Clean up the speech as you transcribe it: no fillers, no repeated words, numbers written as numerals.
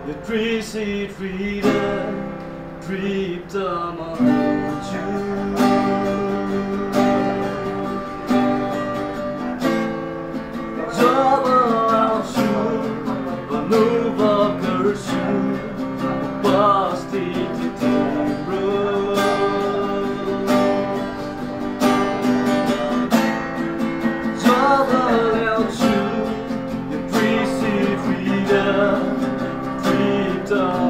यो कृषि freedom प्रिप्तमा हुन्छु जब आउँछु अनुभव गर्छु उपस्थिति तिम्रो जब ल्याउँछु यो कृषि freedom